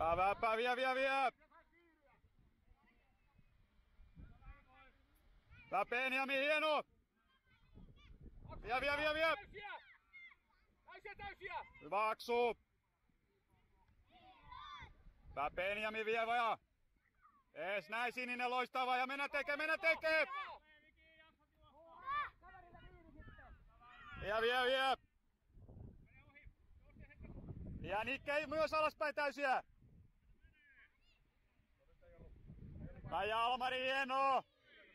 Väppää, vie! Tää Benjamin, hieno! Vie! Hyvä Aksu! Tää Benjamin vie vaja! Ees näin sininen loistava ja mennä tekee! Ja vie! Ja Nikke myös alaspäin täysiä! Ja Almari hieno!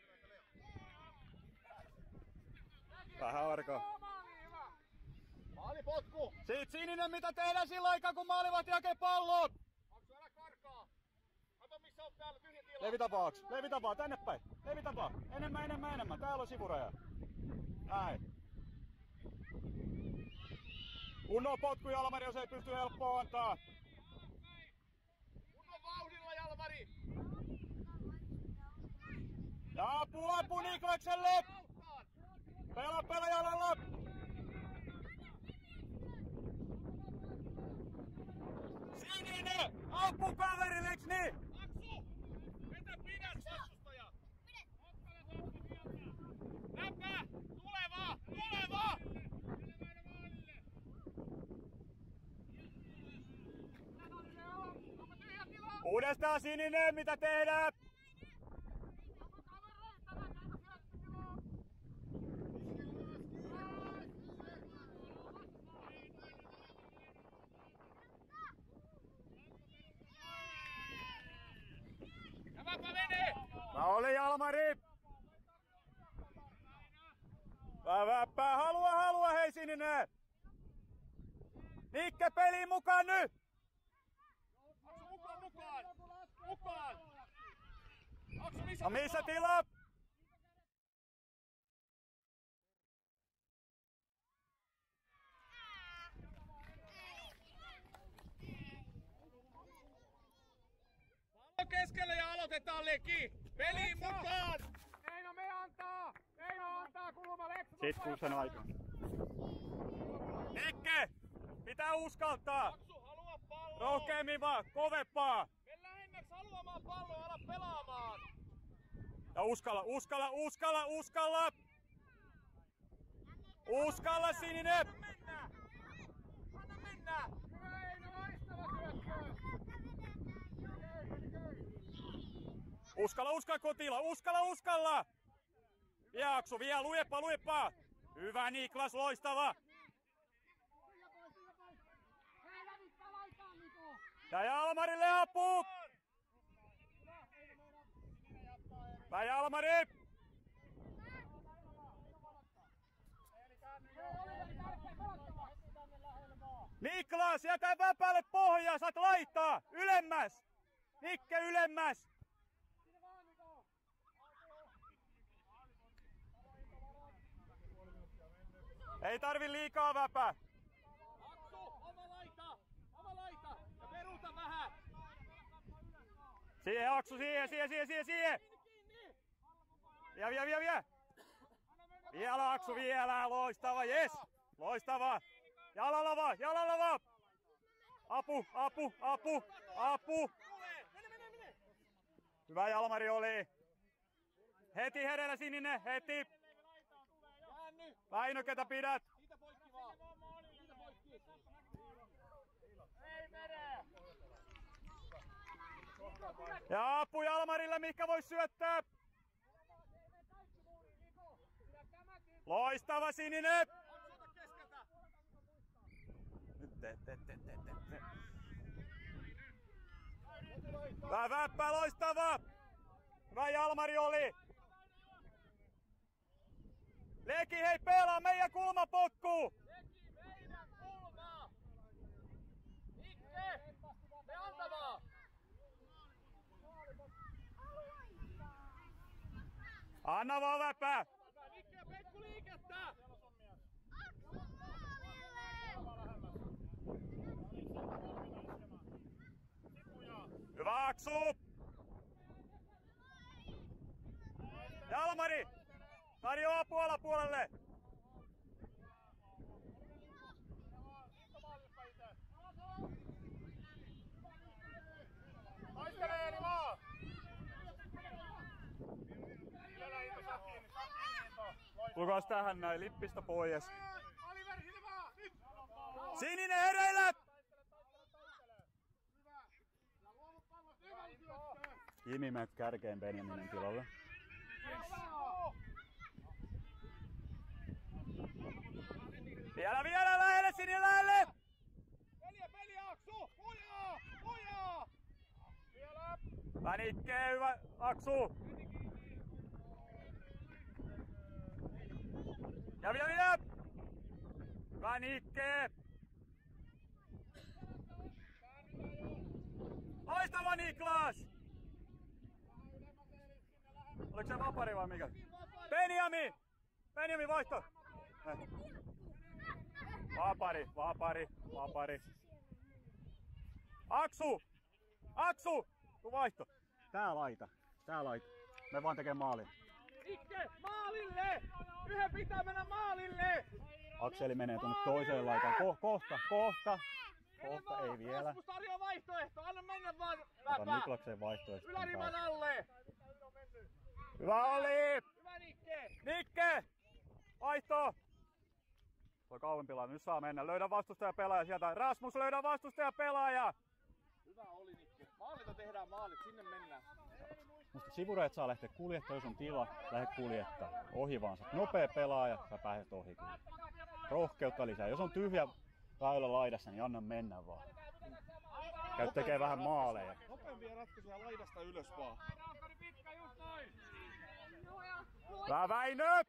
Vähän arkaa. Maalipotku! Sit sininen mitä tehdään sillä aikaa kun maalivahti hakee pallon! Aksu älä karkaa! Kato missä on täällä tyhjä tila! Levitä vaan tänne päin! Levitä vaan! Enemmän! Täällä on sivuraja! Näin! Kunnon potku Jalmari, jos ei pysty helppoa antaa! Kunnon vauhdilla Jalmari! Ja apu Niklakselle! Pelaa jalalla! Sininen! Apu kaverille, eiks niin? Aksu! Vetä pidät vastustaja! Läppä! Tule vaan! Uudestaan sininen, mitä tehdään? Mä olin Jalmari! Väppää, halua hei sininen! Nikke peliin mukaan nyt! Mukaan! Aksu missä tila? Pallo keskelle ja aloitetaan leki! Peliin mukaan! Eino antaa kulmalle! Sit kun sen aika. Nikke! Pitää uskaltaa! Aksu halua palloa! Rohkeammin vaan, kovempaa! Mene lähemmäksi haluamaan palloa, ala pelaamaan! Ja uskalla! Uskalla sininen! Anna mennä! Uskalla kotila! Uskalla! Ja Aksu, vielä lujempaa! Hyvä Niklas, loistava! Ja Jalmarille apu! Vai Jalmari! Niklas, jätä Väpälle pohjaa, saat laittaa! Ylemmäs! Nikke ylemmäs! Ei tarvi liikaa Väpä! Aksu, oma laita! Ja peruuta vähän! Siihen Aksu, siihen! Vie! Vielä Aksu, vielä! Loistava, jes! Loistava! Jalalla vaan! Apu! Hyvä Jalmari oli! Heti hereillä sininen, heti! Väinö, ketä pidät? Siitä poikki vaan! Siitä poikki! Ei mene! Ja apu Jalmarille, mihinkä vois syöttää! Loistava sininen! Nyt te. Väppä, loistava! Hyvä Jalmari oli! Leki, hei pelaa meidän kulmapotku! Leki, meidän kulmaa! Nikke! Me antavaa! Anna vaan Väppä! Nikke ja Pekku liikettä! Hyvä Aksu! Jalmari! Tarjoa apua alapuolelle! Tulkaas tähän näin, lippistä pois. Oliver, sinne vaan! Nyt! Sininen hereillä! Jimi menet kärkeen Benjaminin tilalle. Vielä lähelle, sinne lähelle! Peliä, Aksu! Ujaa! Vielä! Vänikkee, hyvä Aksu! Ja vielä! Vänikkee! Loistava Niklas! Oliko se vapari vai mikä? Benjami vaihto! Vapari. Aksu! Tuu vaihto. Tää laita. Me vaan tekee maalin. Ikke, maalille! Yhden pitää mennä maalille! Akseli menee tuonne toiseen laitaan. Kohta, ei vielä. Rasmus tarjoaa vaihtoehto, anna mennä vaan! Ota Niklakseen vaihtoehto. Yläriman alle! Hyvä oli! Hyvä Nikke! Nikke! Vaihto! Toi kauempi laita, nyt saa mennä. Löydä vastustaja pelaaja sieltä. Rasmus, löydä vastustaja pelaaja! Hyvä oli Nikke. Maalilta tehdään maalit, sinne mennään. Musta sivureet saa lähteä kuljettaa, jos on tila, lähde kuljettaa. Ohi vaan. Nopea pelaaja, sä pääset ohi kyllä. Rohkeutta lisää. Jos on tyhjä väylä laidassa, niin anna mennä vaan. Käy tekee vähän maaleja. Nopeampia ratkaisuja laidasta ylös vaan. Hyvä Väinö!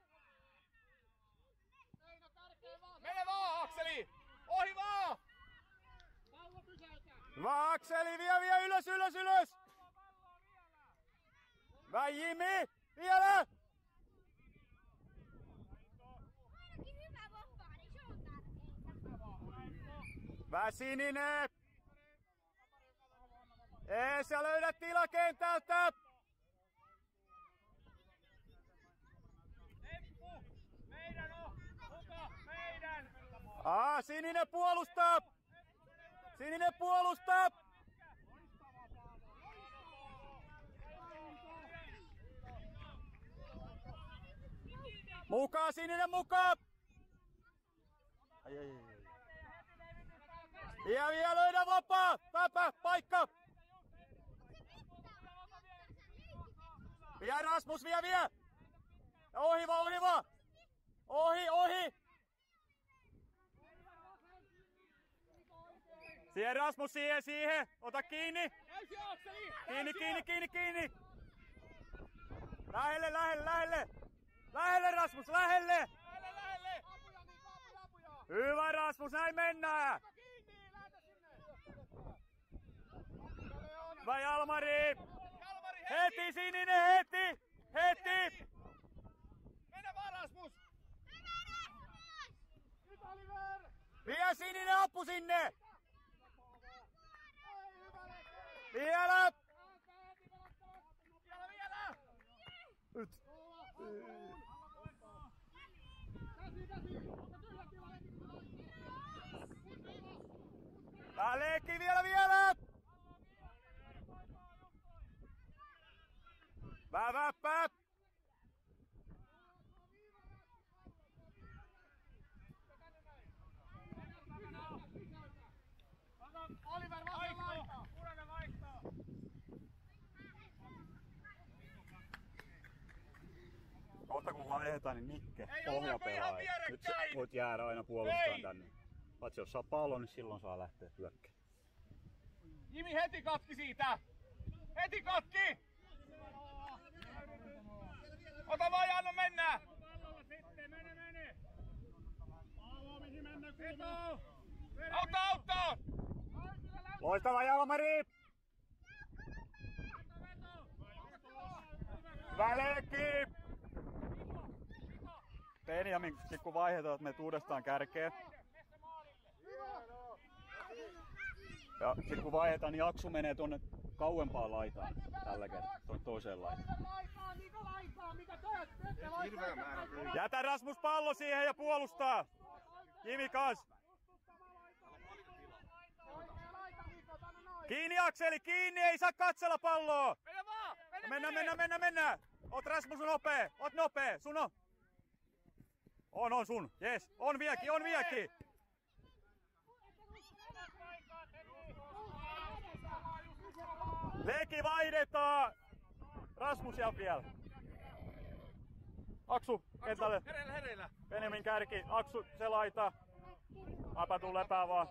Mene vaan Akseli! Ohi vaan! Hyvä Akseli, vie ylös! Hyvä Jimi! Vielä! Ainakin hyvä vapaa, niin se on tärkeintä. Hyvä Sininen! Sä löydät tilakentältä! Sininen puolustaa! Mukaan, Sininen mukaan! Ai. Vielä löydä vapaa! Paikka! Vie Rasmus, vie! Ohi vaan! Ohi! Siihen Rasmus, siihen! Ota kiinni! Kiinni! Lähelle Rasmus, lähelle! Hyvä Rasmus, näin mennään! Vai Jalmari! Heti Sininen, heti! Mene vaan Rasmus! Nyt Oliver! Vie Sininen apu sinne! Vielä! Nyt! Tää leikki vielä! Väväppä! Oliver vaihto! Puranen vaihto! Kohta kun vaihdetaan, niin Nikke Ei pohjapelaaja. ihan Nyt vierekkäin! voit jäädä aina puolustamaan tänne. Paitsi jos saa pallon, niin silloin saa lähteä hyökkään. Jimi heti katki siitä! Heti katki! Ota vaan ja anna mennä! Mene! Auttaa! Loistava Jalmari! Väleekki! Benjamin kun vaihdetaan, että menet uudestaan kärkeen. Ja sit kun vaihdetaan, niin Aksu menee tuonne kauempaan laitaan tällä kertaa, tuonne toiseen laitaan. Jätä Rasmus pallo siihen ja puolustaa! Jimi kans! Kiinni Akseli, kiinni! Ei saa katsella palloa! Mene vaan! Mennään! Oot Rasmus nopee! Sun on! On sun. Jes. On vieläkin. Leki vaihdetaan. Rasmus ja vielä. Aksu kentälle. Hereillä. Benjamin kärki. Aksu se laita. Apa tuu lepää vaan.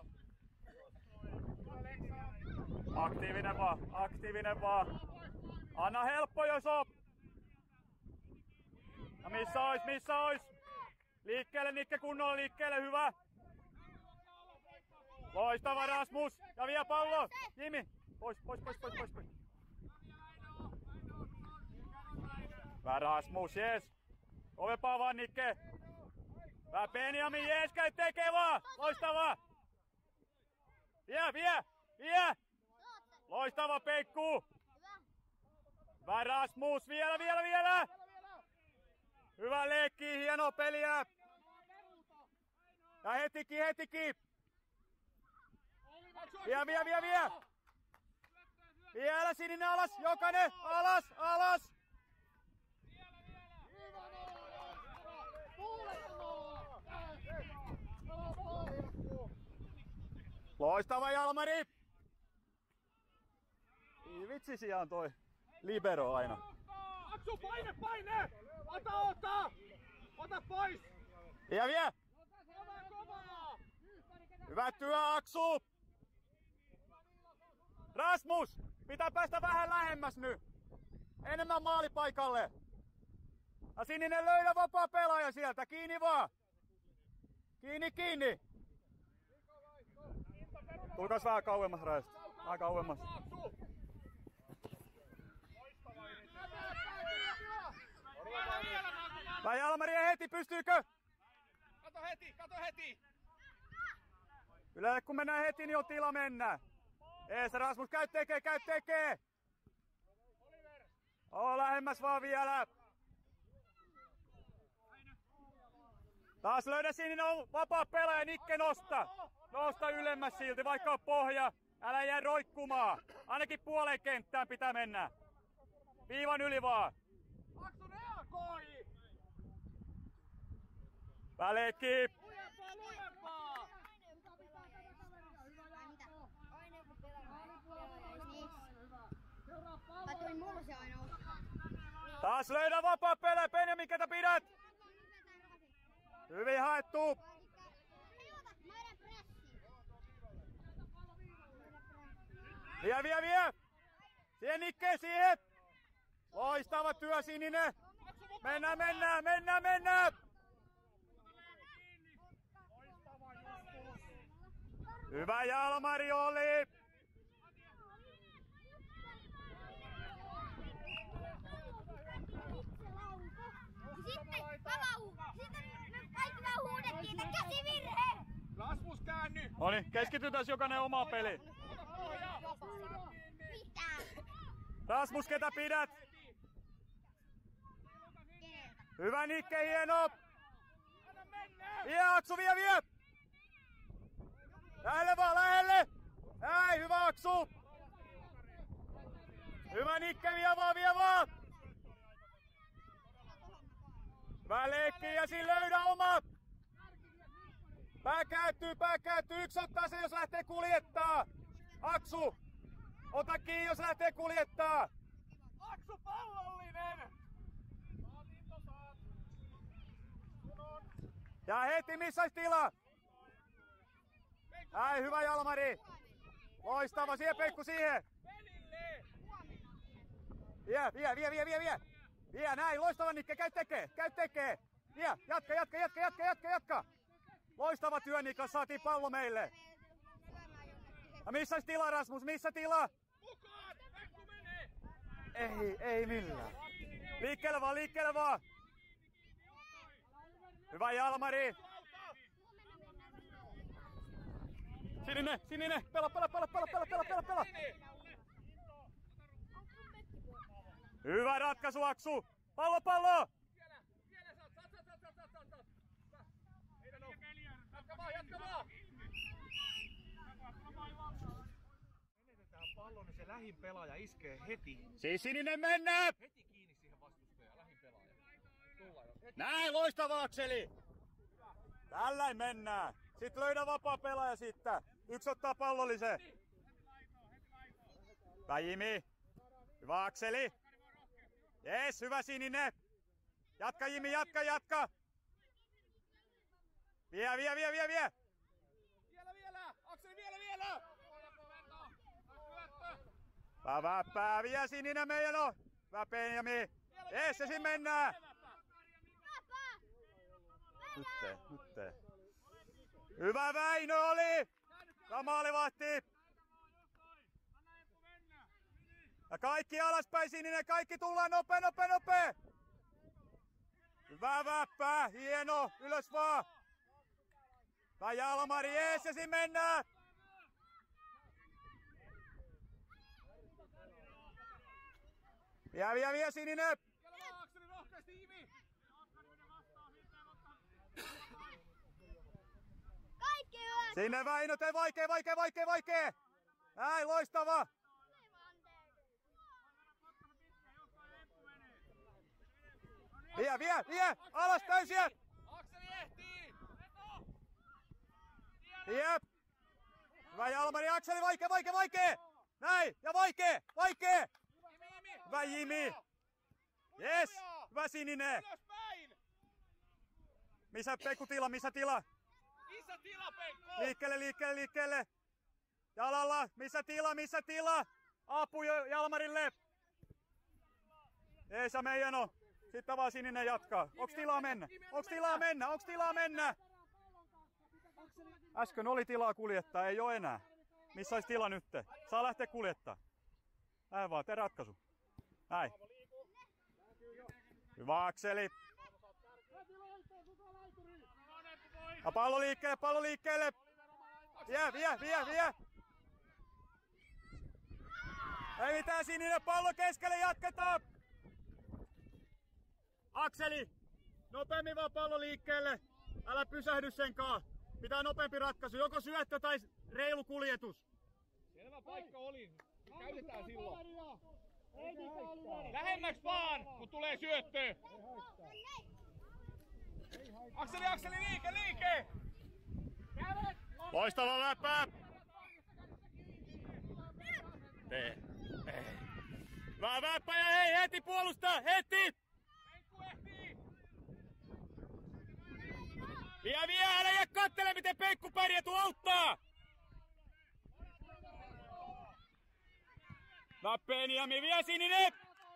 Aktiivinen vaan. Anna helppo jos on. Ja missä ois? Liikkeelle Nikke kunnolla liikkeelle, hyvä. Loistava Rasmus. Ja vielä pallo. Jimi. Pois. Hyvä Rasmus, jes. Ovepaa vaan Nikke. Hyvä Benjamin, jes, käy tekee vaan. Loistavaa. Vie. Loistava Peikku. Hyvä Rasmus, vielä. Hyvä leikki, hieno peliä. Ja hetikin. Vie. Vielä sininen alas, jokainen alas. Loistava Jalmari. Ei vitsi sijaan toi libero aina. Aksu, paine! Ota pois! Ja vie! Kovaa! Hyvä työ, Aksu! Rasmus! Pitää päästä vähän lähemmäs nyt! Enemmän maalipaikalle! Ja sininen löydä vapaa pelaaja sieltä, kiinni vaan! Kiinni! Tulkas vähän kauemmas rajasta. Vähän kauemmas. Vai Jalmari heti, pystyykö? Kato heti! Yleensä kun mennään heti, niin on tila mennä. Ees Rasmus, käy tekee! Lähemmäs vaan vielä. Taas löydä sinne, on vapaa pelaaja, Nikke Nosta ylemmäs silti, vaikka on pohja. Älä jää roikkumaan. Ainakin puoleen kenttään pitää mennä. Viivan yli vaan. Aksu reagoi! Väleekki. Lujempaa! Taas löydä vapaa pelä, Benjamin, ketä pidät? Hyvin haettu. Vie! Siihen Nikke, siihen! Loistava työ, sininen! Mennään! Hyvä Jalmari oli! Sitten me kaikki vaan huudettiin, että käsivirhe! Rasmus käänny! Noniin, keskitytään jokainen omaa peliin. Mitä? Rasmus, ketä pidät? Hyvä Nikke, hieno! Vie Aksu, vie! Lähelle! Näin, hyvä Aksu! Hyvä Nikke, vie vaan! Hyvä leikki ja siinä löydä oma! Pää kääntyy, yksi ottaa sen jos lähtee kuljettaa! Aksu! Ota kiinni jos lähtee kuljettaa! Aksu pallollinen! Ja heti missä olisi tila! Ai hyvä Jalmari! Loistava, siihen Peikku siihen! Vie, näin, loistava Nikke, käy tekee! Vie, jatka! Loistava työ Niklas, saatiin pallo meille! Ja missä olisi tila Rasmus, missä tila? Mukaan! Peikku menee! Ei millään. Liikkeelle vaan! Hyvä Jalmari! Sininen! Pela! Hyvä ratkaisu, Aksu! Pallo! Vielä saat! Jatka vaan! Menetetään pallo, niin se lähin pelaaja iskee heti. Siis sininen mennään! Heti kiinni siihen vastustajaan, lähin pelaaja. Tullaan jo. Näin, loistava Akseli! Tällain mennään. Sitten löydä vapaa pelaaja sitten. Yksi ottaa pallollisen. Hyvä Jimi. Hyvä Akseli. Jes, hyvä Sininen. Jatka Jimi, jatka. Vie. Vielä! Akseli, vielä! Väppää, vie Sininen meidän on. Hyvä Benjami. Jes, ja mennään. Nyt. Hyvä Väinö oli. Hyvä maalivahti. Ja kaikki alaspäin Sininen, kaikki tullaan nopee. Hyvä Väppää, hieno, ylös vaan. Hyvä Jalmari, jees, ja siinä mennään. Vie Sininen. Akseli rohkeasti, Jimi! Kaikki hyvä! Sinne Väinö, tee vaikee! Näin, loistava! Vie! Alas täysiä! Akseli ehtii! Jep! Hyvä Jalmari, Akseli, vaikee! Näin, ja vaikee! Hyvä Jimi! Yes! Hyvä Sininen! Ylöspäin! Missä Pekku tila? Missä tila, Pekko? Liikkeelle! Jalalla! Missä tila? Apu Jalmarille! Ei se meidän on. Sitten vaan Sininen jatkaa. Onks tilaa mennä? Äsken oli tilaa kuljettaa, ei oo enää. Missä olisi tila nyt? Saa lähteä kuljettaa. Näin vaan, tee ratkaisu. Näin. Hyvä Akseli. Ja pallo liikkeelle. Vie. Ei mitään Sininen, pallo keskelle, jatketaan. Akseli, nopeammin vaan pallo liikkeelle. Älä pysähdy senkaan. Pitää nopeampi ratkaisu, joko syöttö tai reilu kuljetus. Selvä paikka oli. Käytetään silloin. Lähemmäks vaan, kun tulee syöttö. Akseli, liike! Loistava läppä! Tee. Hyvä väppä ja hei, heti puolustaa, heti! Vie, älä jää kattele miten Peikku pärjää, tuu auttaa! Benjami, vie Sininen!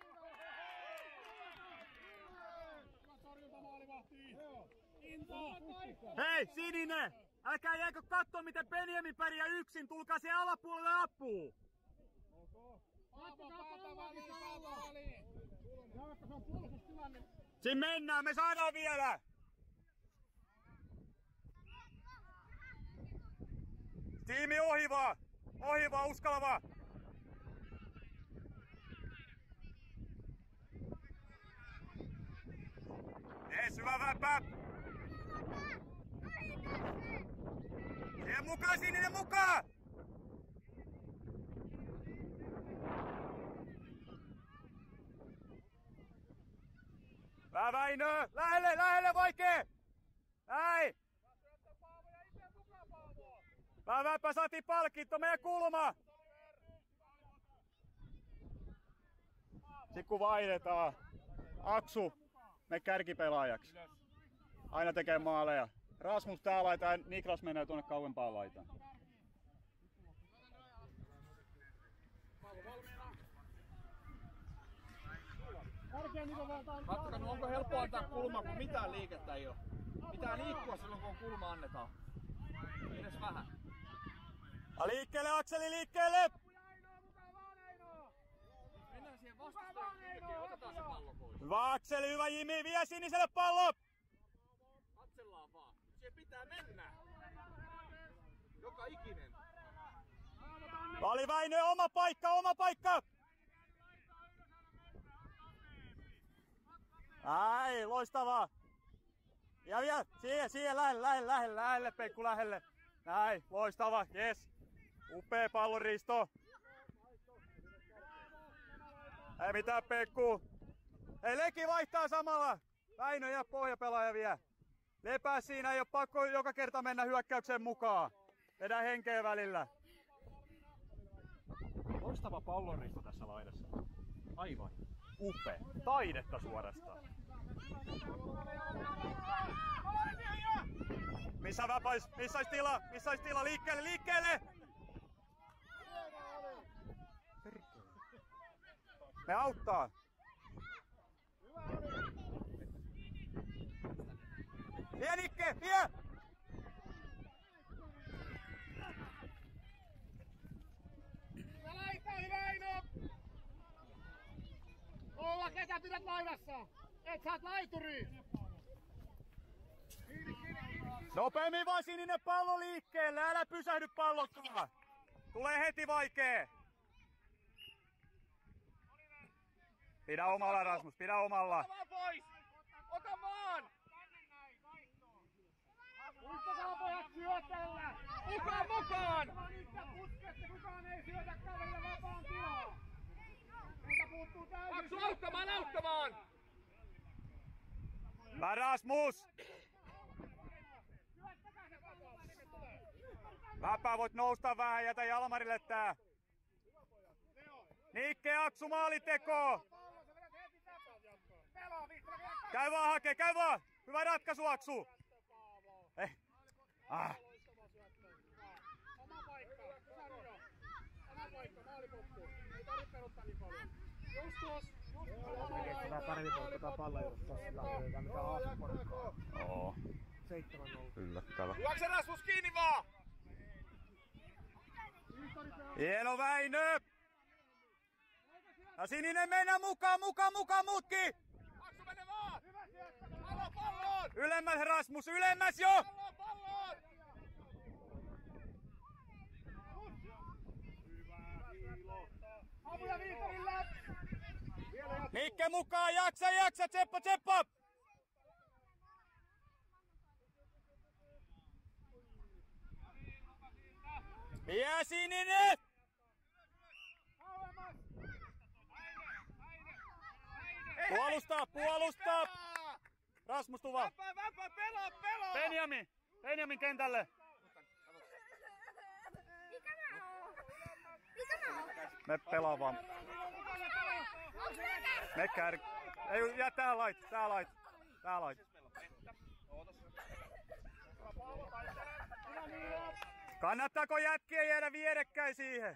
Hei, Sininen! Älkää jääkö kattoo miten Benjami pärjää yksin, tulkaa siihen alapuolelle apuun! Siinä mennään, me saadaan vielä! Tiimi ohi vaan, uskalla vaan! Jees, hyvä väppä! Siihen mukaan, Sininen mukaan! Hyvä Väinö! Lähelle vaikee! Näin! Hyvä väppä, saatiin palkinto, meidän kulma! Sitten kun vaihdetaan, Aksu, me kärkipelaajaksi. Aina tekee maaleja. Rasmus tää laitaa, Niklas menee tuonne kauempaan laitaan. Katsotaan, onko helppo antaa kulma, kun mitään liikettä ei oo. Pitää liikkua silloin, kun kulma annetaan. Edes vähän. Ja liikkeelle, Akseli, liikkeelle! Mennään siihen vastustajan kylkeen, otetaan se pallo pois. Hyvä Akseli, hyvä Jimi, vie Siniselle pallo! Katsellaan vaan. Se pitää mennä. Joka ikinen. Vali Väinö, oma paikka! Ai, loistavaa! Ja siihen lähelle, Peikku lähelle. Näin, loistava, jes. Upea pallonriisto. Ei mitään, Peikku. Ei, Leki vaihtaa samalla. Väinö ja pohjapelaaja vie. Lepää siinä, ei oo pakko joka kerta mennä hyökkäykseen mukaan. Vedä henkeä välillä. Loistava pallonriisto tässä laidassa. Aivan upea. Taidetta suorastaan. Missä vapaus? Missä olisi tila? Missä olisi tila? Liikkeelle! Liikkeelle! Me auttaa! Vie Nikke! Vie! Laita hyvä Eino! Olla ketä pidät laidassa! Et saat laituri! Nopeammin vaan sininen pallo liikkeelle! Älä pysähdy pallotkaan! Tulee heti vaikee! Pidä omalla Rasmus, pidä omalla! Ota vaan pois! Ota vaan! Muistakaa pojat syötellä! Mukaan mukaan! Puskette, kukaan ei syötä kävellä vapaan tilaa! Meiltä puuttuu täysin! Aksu auttamaan, auttamaan! Hyvä Rasmus! Läppää voit nousta vähän, jätä Jalmarille tää! Nikke, Aksu, maalinteko! Käy vaan hakee, käy vaan! Hyvä ratkaisu, Aksu! Sama paikka, Sarjo. Sama paikka, maalipoppu. Ei tarvitse pelottaa niin paljon. Just tuossa, just Tämä paremmin polttaa palloa, jos tossa löydään mitä haastaporukkaa. Oo. 7-0. Yllättävä. Juokse Rasmus kiinni vaan! Hieno Väinö! Ja sininen mennä mukaan muutkin! Aksu mene vaan! Pallo palloon! Ylemmäs Rasmus, ylemmäs jo! Palloon palloon! Apuja Viitorille! Nikke mukaan, jaksa, tseppa! Vie sininen! Puolustaa! Rasmus tuva! Väpä, pelaa! Benjamin kentälle! Mikä mä oon? Me pelaa vaan. Me kär... Ei, jää tää lait. Kannattaako jätkiä jäädä vierekkäin siihen?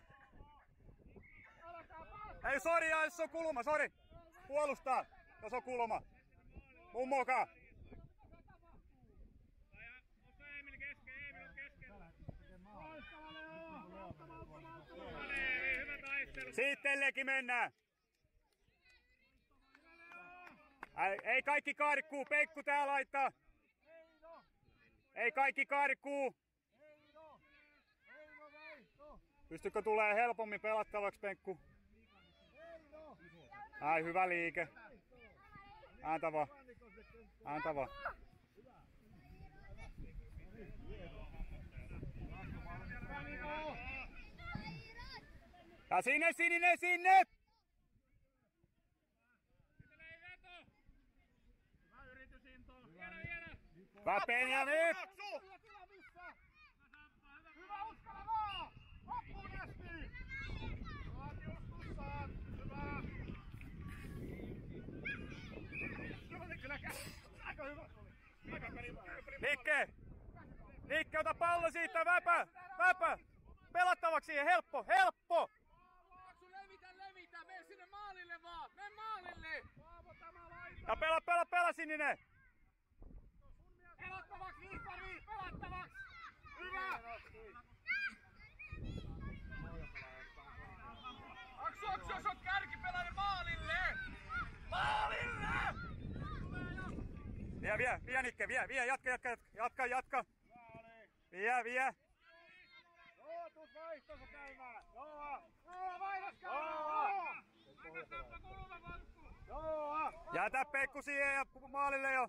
Ei, sori, jos on kulma, sori. Puolustaa, jos on kulma. Mummokaa. Sittenkin mennään. Ei kaikki karkkuu, Peikku tää laittaa. Ei kaikki karkkuu. Pystykö tulee helpommin pelattavaksi, Penkku? Ai, hyvä liike. Ääntä vaan. Ja sinne, sinne! Hyvä Benjamin! Hyvä, uskalla vaan! Loppuun asti! Justussaan! Hyvä! Aika hyvä! Nikke, ota pallo siitä, väpä! Pelattavaksi siihen, helppo! Aksu, levitä! Mene sinne maalille vaan! Mene maalille! Ja pela sininen! Pelattavaksi, Vihtori! Pelattavaksi! Hyvä! Aksu, jos on kärkipelaaja maalille! Vie Nikke, vie, jatka! Vie! Joo, tuut vaihtossa käymään! Joo, vaihdos käymään! Joo! Jätä Pekku siihen ja maalille jo!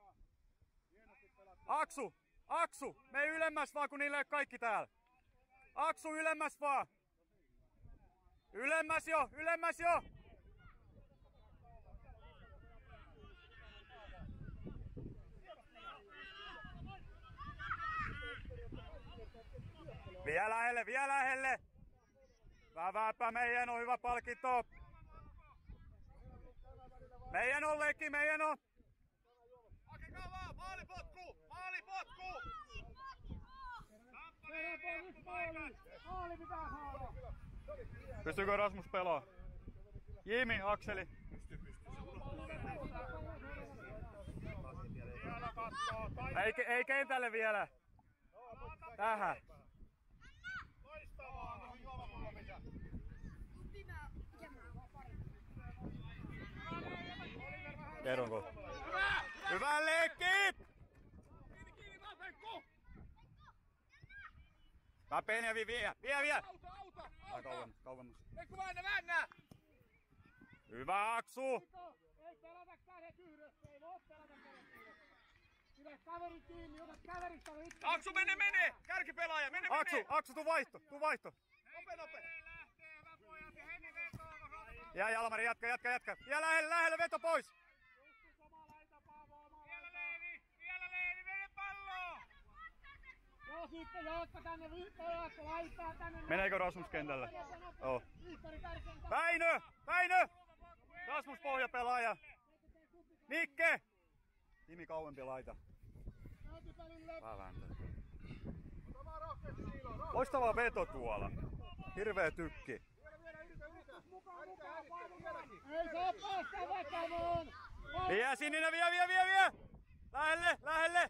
Aksu! Me ylemmäs vaan, kun niillä ei ole kaikki täällä! Aksu, ylemmäs vaan! Ylemmäs jo! Vielä lähelle, vielä lähelle! Väväpä, meidän on hyvä palkinto! Meidän on leikki, meidän on! Hakekaa vaan! Maalipotku! Maalipotku! Maali pitää saada. Pystyykö Rasmus pelaa? Jimi, Akseli. Ei kentälle vielä. Tähän. Kerronko? Hyvä leikki! Mä Penja vie! Auta! Kauemmas. Eikö väännä! Hyvä Aksu! Ei pelata kädet yhdessä, ei voi pelata kädet yhdessä. Pidä kaveri kiinni, otat kaverista itse. Aksu mene! Kärkipelaaja, mene! Aksu, tuu vaihto! Nope! Ja Jalmari, jatka! Ja lähelle, veto pois! Vielä Leevi, mene palloon! Joo, sitten Jookka tänne, Jookka laittaa tänne. Meneekö Rasmus kentälle? Joo. Väinö! Rasmus pohjapelaaja! Nikke! Jimi kauempi laita. Loistava veto tuolla. Hirveä tykki. Ei saa päästä vetämään! Vie Sininen, vie! Lähelle!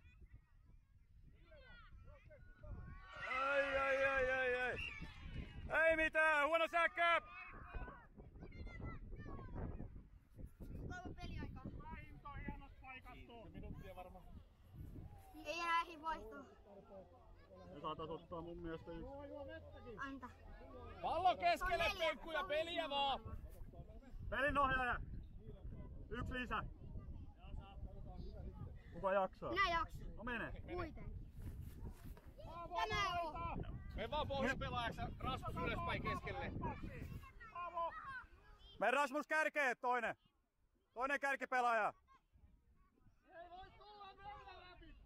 Ai. Ei mitään, huono säkkä! Kauan peliaikaa. Vahinto, hienot paikattu. Minuuttia varmaan. Ei enää ehdi vaihtoa. Me saatais ottaa mun mielestä yksi. Anta. Pallo keskelle, Penkku, ja peliä vaan! Pelinohjaaja! Yksi lisä. Kuka jaksaa? Minä jaksan. No mene. Kuitenkin. Tämä on. Me vaan pohjapelaajaksi Rasmus ylöspäin keskelle. Me Rasmus kärkeen toinen. Toinen kärkipelaaja. Ei voi tulla meillä läpi.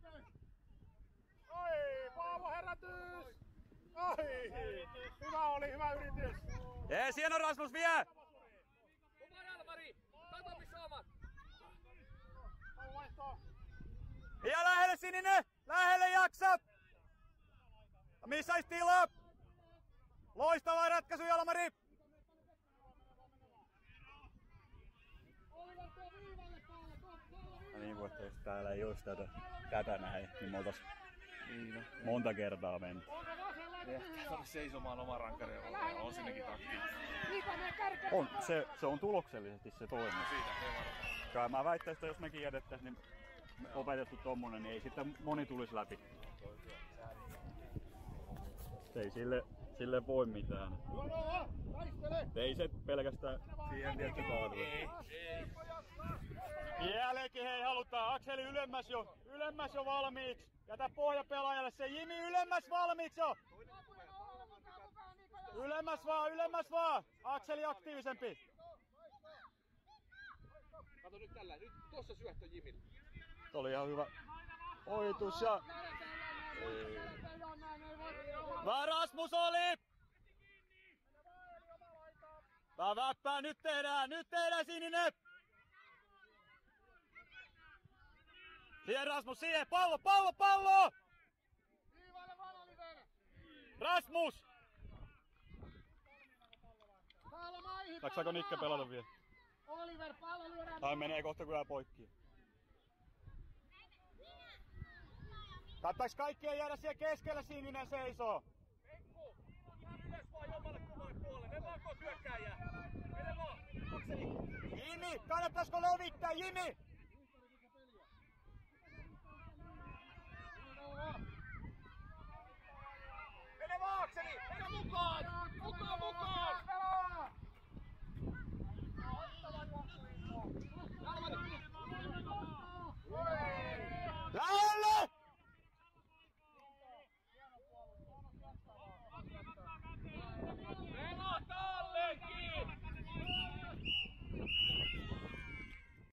Oi, Paavo herätys! Oi, hyvä yritys. Jees, hieno Rasmus, vie! Tuma Jalmari, kato missä omat. Ja lähelle Sininen! Lähelle jaksat! Missä olisi tilaa? Loistava ratkaisu, Jalmari! Ja niin kuin, että jos täällä ei olisi tätä näin, niin me oltais monta kertaa mennyt. Saada seisomaan oman rankareen, on sinnekin taktiikka. On, se on tuloksellisesti se toinen. Siitä se varmaan. Kai mä väittäisin, että jos mekin jätettäisiin niin opetettu tommonen, niin ei sitten moni tulisi läpi. Ei sille voi mitään. Ei se pelkästään siihen tietty kaadu. Vieläkin hei halutaan. Akseli ylemmäs jo valmiiksi. Jätä pohjapelaajalle se Jimi ylemmäs valmiiksi jo. Ylemmäs vaan. Akseli aktiivisempi. Kato nyt tällä, nyt tossa syöttö Jimille. Oli ihan hyvä ohitus ja... Vaan Rasmus oli! Vaan väppää, nyt tehdään Sininen! Siihen Rasmus, siihen! Pallo! Rasmus! Jaksaako Nikke pelata vielä? Oliver, pallo lyödään. Tai menee kohta kyllä poikki. Kattaisi kaikkien jäädä siellä keskellä, Sininen seisoo. Penkku, ihan ylös vaan jommalle kummalle puolelle. Me vaan hyökkääjää. Mene vaan. Akseli. Jimi, kannattaisiko levittää, Jimi?